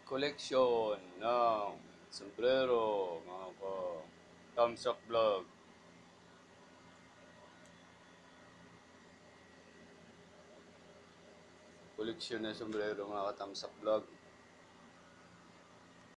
Koleksyon ng sombrero, mga ka Thumbs Up Vlog. Koleksyon ng sombrero, mga ka Thumbs Up Vlog.